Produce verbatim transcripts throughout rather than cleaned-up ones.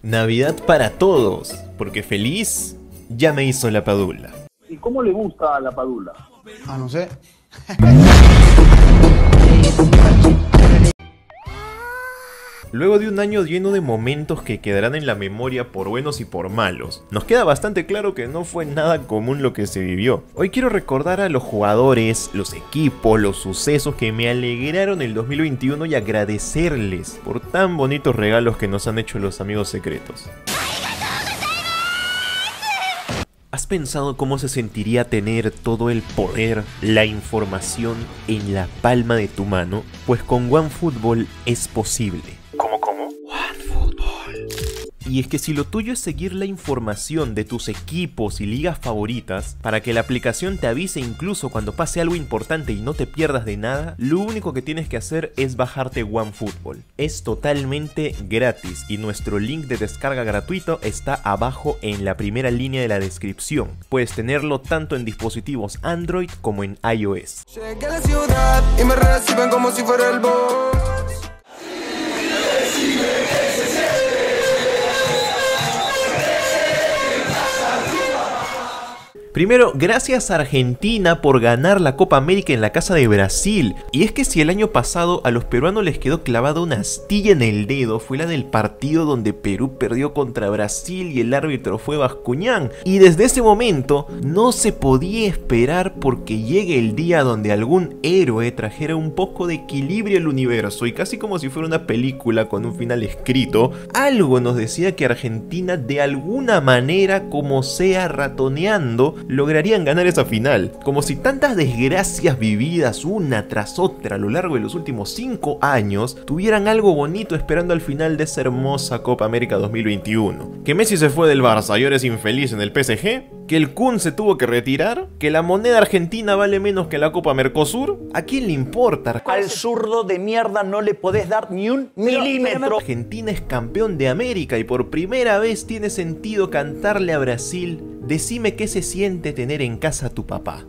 Navidad para todos, porque feliz ya me hizo la Padula. ¿Y cómo le gusta a la Padula? Ah, no sé. Luego de un año lleno de momentos que quedarán en la memoria por buenos y por malos, nos queda bastante claro que no fue nada común lo que se vivió. Hoy quiero recordar a los jugadores, los equipos, los sucesos que me alegraron el dos mil veintiuno y agradecerles por tan bonitos regalos que nos han hecho los amigos secretos. ¿Has pensado cómo se sentiría tener todo el poder, la información en la palma de tu mano? Pues con OneFootball es posible. ¿Cómo, cómo? OneFootball. Y es que si lo tuyo es seguir la información de tus equipos y ligas favoritas, para que la aplicación te avise incluso cuando pase algo importante y no te pierdas de nada, lo único que tienes que hacer es bajarte OneFootball. Es totalmente gratis y nuestro link de descarga gratuito está abajo en la primera línea de la descripción. Puedes tenerlo tanto en dispositivos Android como en iOS. Llegué a la ciudad y me reciben como si fuera el boss. Primero, gracias a Argentina por ganar la Copa América en la casa de Brasil. Y es que si el año pasado a los peruanos les quedó clavada una astilla en el dedo, fue la del partido donde Perú perdió contra Brasil y el árbitro fue Bascuñán. Y desde ese momento no se podía esperar porque llegue el día donde algún héroe trajera un poco de equilibrio al universo. Y casi como si fuera una película con un final escrito, algo nos decía que Argentina de alguna manera, como sea ratoneando, lograrían ganar esa final, como si tantas desgracias vividas una tras otra a lo largo de los últimos cinco años tuvieran algo bonito esperando al final de esa hermosa Copa América dos mil veintiuno. Que Messi se fue del Barça y ahora es infeliz en el P S G, que el Kun se tuvo que retirar, que la moneda argentina vale menos que la Copa Mercosur. ¿A quién le importa? Al zurdo de mierda no le podés dar ni un milímetro. Argentina es campeón de América y por primera vez tiene sentido cantarle a Brasil: decime qué se siente tener en casa a tu papá.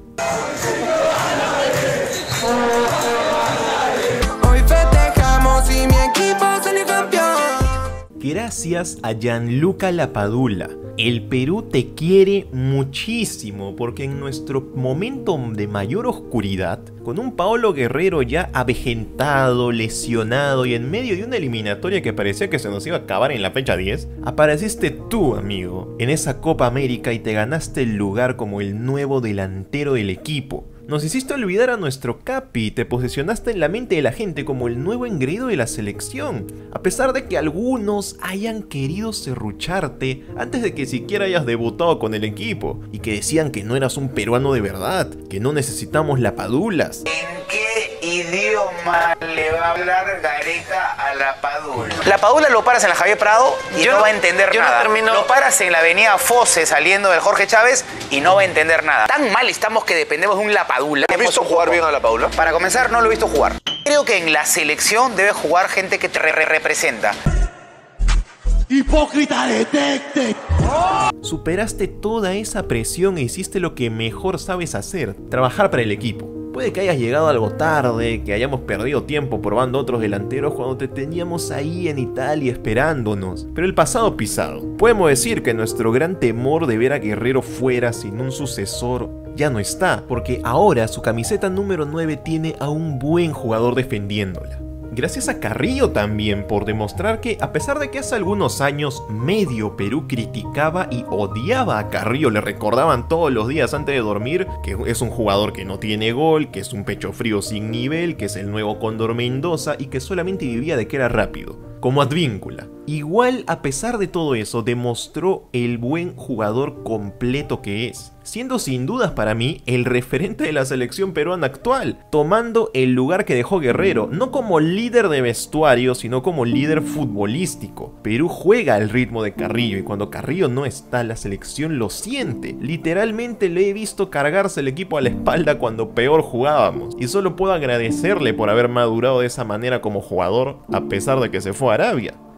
Hoy festejamos y mi equipo salió campeón. Gracias a Gianluca Lapadula. El Perú te quiere muchísimo porque en nuestro momento de mayor oscuridad, con un Paolo Guerrero ya avejentado, lesionado y en medio de una eliminatoria que parecía que se nos iba a acabar en la fecha diez, apareciste tú, amigo, en esa Copa América y te ganaste el lugar como el nuevo delantero del equipo. Nos hiciste olvidar a nuestro Capi y te posicionaste en la mente de la gente como el nuevo engreído de la selección, a pesar de que algunos hayan querido serrucharte antes de que siquiera hayas debutado con el equipo, y que decían que no eras un peruano de verdad, que no necesitamos Lapadulas. ¿En qué idioma le va a hablar Gareca a la Padula? La Padula lo paras en la Javier Prado y Yo no no- va a entender yo no nada. termino- Lo paras en la avenida Fosse saliendo del Jorge Chávez y no va a entender nada. Tan mal estamos que dependemos de un La Padula. ¿Has visto jugar bien a la Padula? Para comenzar, no lo he visto jugar. Creo que en la selección debe jugar gente que te re- re- representa. ¡Hipócrita, detecte! Superaste toda esa presión e hiciste lo que mejor sabes hacer: trabajar para el equipo. Puede que hayas llegado algo tarde, que hayamos perdido tiempo probando otros delanteros cuando te teníamos ahí en Italia esperándonos, pero el pasado pisado. Podemos decir que nuestro gran temor de ver a Guerrero fuera sin un sucesor ya no está, porque ahora su camiseta número nueve tiene a un buen jugador defendiéndola. Gracias a Carrillo también por demostrar que, a pesar de que hace algunos años medio Perú criticaba y odiaba a Carrillo, le recordaban todos los días antes de dormir que es un jugador que no tiene gol, que es un pecho frío sin nivel, que es el nuevo Cóndor Mendoza y que solamente vivía de que era rápido, como Advíncula. Igual, a pesar de todo eso, demostró el buen jugador completo que es, siendo sin dudas para mí el referente de la selección peruana actual, tomando el lugar que dejó Guerrero, no como líder de vestuario, sino como líder futbolístico. Perú juega al ritmo de Carrillo y cuando Carrillo no está, la selección lo siente. Literalmente le he visto cargarse el equipo a la espalda cuando peor jugábamos, y solo puedo agradecerle por haber madurado de esa manera como jugador, a pesar de que se fue a Arabia.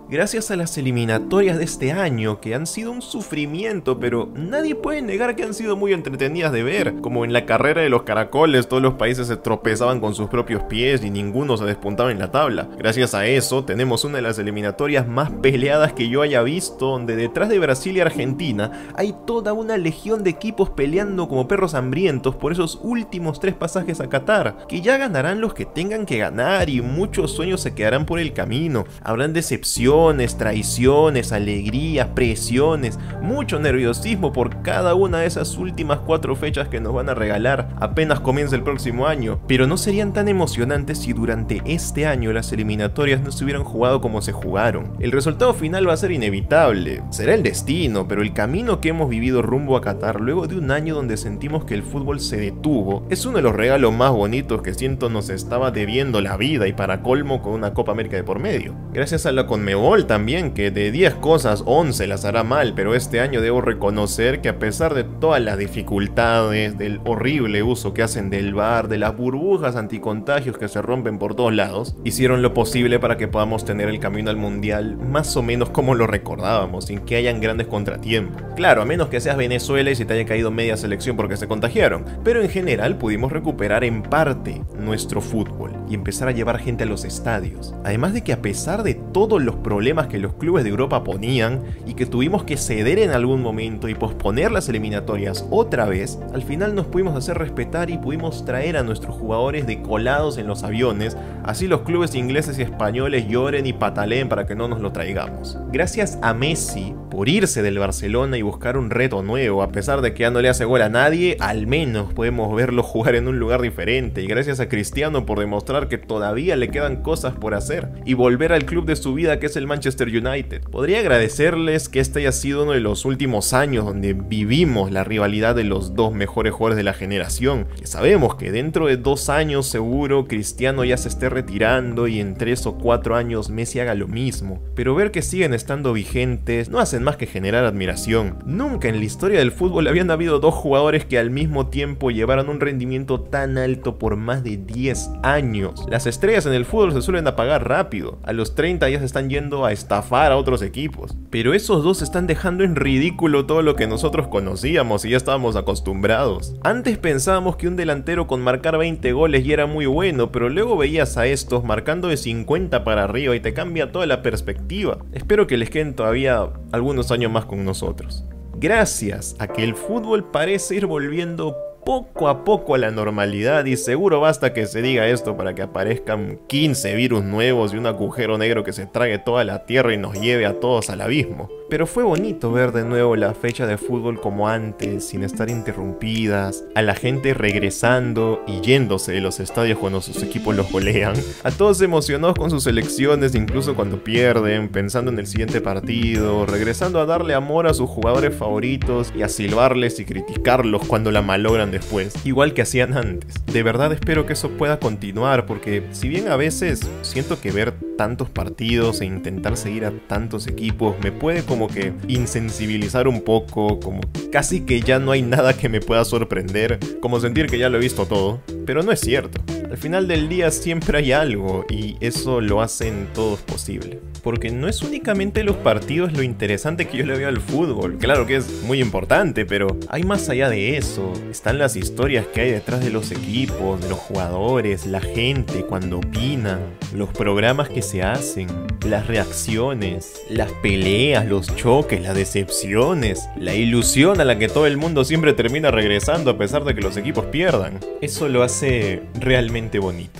Gracias a las eliminatorias de este año, que han sido un sufrimiento, pero nadie puede negar que han sido muy entretenidas de ver. Como en la carrera de los caracoles, todos los países se tropezaban con sus propios pies y ninguno se despuntaba en la tabla. Gracias a eso, tenemos una de las eliminatorias más peleadas que yo haya visto, donde detrás de Brasil y Argentina hay toda una legión de equipos peleando como perros hambrientos por esos últimos tres pasajes a Qatar, que ya ganarán los que tengan que ganar y muchos sueños se quedarán por el camino. Habrán decepciones, traiciones, alegrías, presiones, mucho nerviosismo por cada una de esas últimas cuatro fechas que nos van a regalar apenas comienza el próximo año, pero no serían tan emocionantes si durante este año las eliminatorias no se hubieran jugado como se jugaron. El resultado final va a ser inevitable, será el destino, pero el camino que hemos vivido rumbo a Qatar luego de un año donde sentimos que el fútbol se detuvo es uno de los regalos más bonitos que siento nos estaba debiendo la vida, y para colmo con una Copa América de por medio. Gracias a la Conmebol también, que de diez cosas once las hará mal, pero este año debo reconocer que a pesar de todas las dificultades, del horrible uso que hacen del V A R, de las burbujas anticontagios que se rompen por todos lados, hicieron lo posible para que podamos tener el camino al mundial más o menos como lo recordábamos, sin que hayan grandes contratiempos. Claro, a menos que seas Venezuela y se te haya caído media selección porque se contagiaron, pero en general pudimos recuperar en parte nuestro fútbol y empezar a llevar gente a los estadios. Además de que a pesar de todos los problemas que los clubes de Europa ponían y que tuvimos que ceder en algún momento y posponer las eliminatorias otra vez, al final nos pudimos hacer respetar y pudimos traer a nuestros jugadores decolados en los aviones, así los clubes ingleses y españoles lloren y pataleen para que no nos lo traigamos. Gracias a Messi por irse del Barcelona y buscar un reto nuevo, a pesar de que ya no le hace gol a nadie, al menos podemos verlo jugar en un lugar diferente, y gracias a Cristiano por demostrar que todavía le quedan cosas por hacer y volver al club de su vida, que es el Manchester United. Podría agradecerles que este haya sido uno de los últimos años donde vivimos la rivalidad de los dos mejores jugadores de la generación, que sabemos que dentro de dos años seguro Cristiano ya se esté retirando y en tres o cuatro años Messi haga lo mismo, pero ver que siguen estando vigentes no hacen más que generar admiración. Nunca en la historia del fútbol habían habido dos jugadores que al mismo tiempo llevaran un rendimiento tan alto por más de diez años. Las estrellas en el fútbol se suelen apagar rápido, a los treinta ya se están yendo a estafar a otros equipos, pero esos dos están dejando en ridículo todo lo que nosotros conocíamos y ya estábamos acostumbrados. Antes pensábamos que un delantero con marcar veinte goles ya era muy bueno, pero luego veías a estos marcando de cincuenta para arriba y te cambia toda la perspectiva. Espero que les queden todavía algunos años más con nosotros. Gracias a que el fútbol parece ir volviendo poco a poco a la normalidad, y seguro basta que se diga esto para que aparezcan quince virus nuevos y un agujero negro que se trague toda la tierra y nos lleve a todos al abismo. Pero fue bonito ver de nuevo la fecha de fútbol como antes, sin estar interrumpidas, a la gente regresando y yéndose de los estadios cuando sus equipos los golean, a todos emocionados con sus selecciones incluso cuando pierden, pensando en el siguiente partido, regresando a darle amor a sus jugadores favoritos y a silbarles y criticarlos cuando la malogran después, igual que hacían antes. De verdad espero que eso pueda continuar, porque si bien a veces siento que ver tantos partidos e intentar seguir a tantos equipos me puede como que insensibilizar un poco, como casi que ya no hay nada que me pueda sorprender, como sentir que ya lo he visto todo, pero no es cierto. Al final del día siempre hay algo, y eso lo hacen todos posible. Porque no es únicamente los partidos lo interesante que yo le veo al fútbol, claro que es muy importante, pero hay más allá de eso. Están las historias que hay detrás de los equipos, de los jugadores, la gente cuando opinan, los programas que se hacen, las reacciones, las peleas, los choques, las decepciones, la ilusión a la que todo el mundo siempre termina regresando a pesar de que los equipos pierdan. Eso lo hace realmente bonito.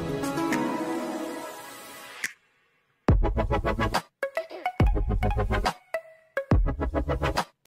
Bye.